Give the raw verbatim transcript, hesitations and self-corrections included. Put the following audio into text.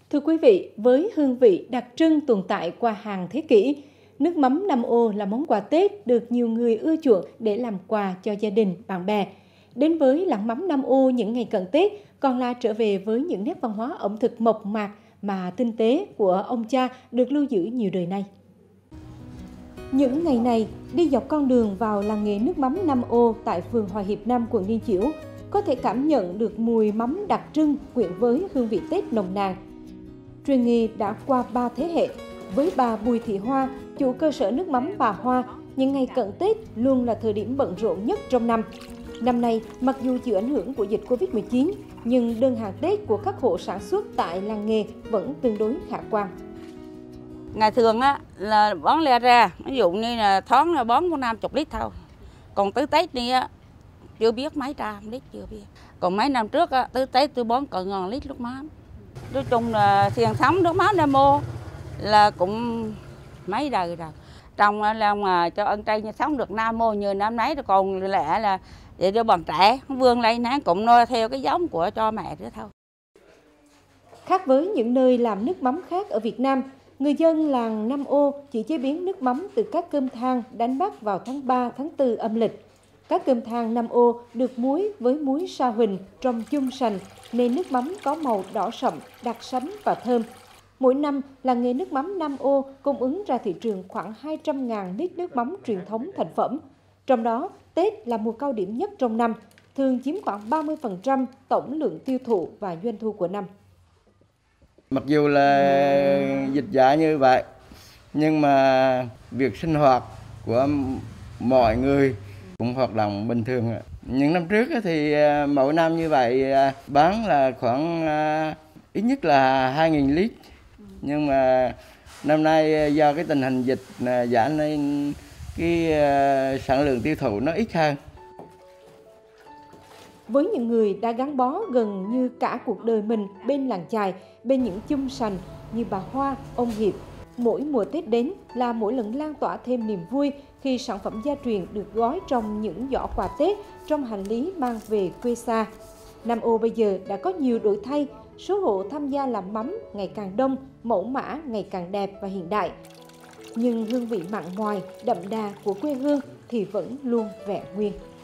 Thưa quý vị, với hương vị đặc trưng tồn tại qua hàng thế kỷ, nước mắm Nam Ô là món quà Tết được nhiều người ưa chuộng để làm quà cho gia đình, bạn bè. Đến với làng mắm Nam Ô những ngày cận Tết còn là trở về với những nét văn hóa ẩm thực mộc mạc mà tinh tế của ông cha được lưu giữ nhiều đời nay. Những ngày này, đi dọc con đường vào làng nghề nước mắm Nam Ô tại phường Hòa Hiệp Nam, quận Liên Chiểu, có thể cảm nhận được mùi mắm đặc trưng quyện với hương vị Tết nồng nàn. Truyền nghề đã qua ba thế hệ, với bà Bùi Thị Hoa, chủ cơ sở nước mắm Bà Hoa, những ngày cận Tết luôn là thời điểm bận rộn nhất trong năm. Năm nay, mặc dù chịu ảnh hưởng của dịch Covid mười chín, nhưng đơn hàng Tết của các hộ sản xuất tại làng nghề vẫn tương đối khả quan. Ngày thường á là bón le ra, ví dụ như là thoáng là bón có năm mươi lít thôi. Còn tới Tết này á, chưa biết mấy trăm lít chưa biết. Còn mấy năm trước á, tới Tết tôi bón cỡ ngàn lít nước mắm. Nói chung là truyền thống nước mắm Nam Ô là cũng mấy đời rồi. Trong là mà cho ân trai sống được Nam Ô như năm nấy, còn lẽ là để cho bọn trẻ vươn lên nó cũng noi theo cái giống của cho mẹ nữa thôi. Khác với những nơi làm nước mắm khác ở Việt Nam, người dân làng Nam Ô chỉ chế biến nước mắm từ các cơm thang đánh bắt vào tháng ba, tháng tư âm lịch. Các cơm thang Nam Ô được muối với muối sa huỳnh trong chung sành nên nước mắm có màu đỏ sậm, đặc sánh và thơm. Mỗi năm, làng nghề nước mắm Nam Ô cung ứng ra thị trường khoảng hai trăm nghìn lít nước mắm truyền thống thành phẩm. Trong đó, Tết là mùa cao điểm nhất trong năm, thường chiếm khoảng ba mươi phần trăm tổng lượng tiêu thụ và doanh thu của năm. Mặc dù là dịch dã như vậy, nhưng mà việc sinh hoạt của mọi người cũng hoạt động bình thường. Những năm trước thì mỗi năm như vậy bán là khoảng ít nhất là hai nghìn lít. Nhưng mà năm nay do cái tình hình dịch giảm nên cái sản lượng tiêu thụ nó ít hơn. Với những người đã gắn bó gần như cả cuộc đời mình bên làng chài, bên những chum sành như bà Hoa, ông Hiệp, mỗi mùa Tết đến là mỗi lần lan tỏa thêm niềm vui khi sản phẩm gia truyền được gói trong những giỏ quà Tết trong hành lý mang về quê xa. Nam Ô bây giờ đã có nhiều đổi thay, số hộ tham gia làm mắm ngày càng đông, mẫu mã ngày càng đẹp và hiện đại. Nhưng hương vị mặn mòi, đậm đà của quê hương thì vẫn luôn vẹn nguyên.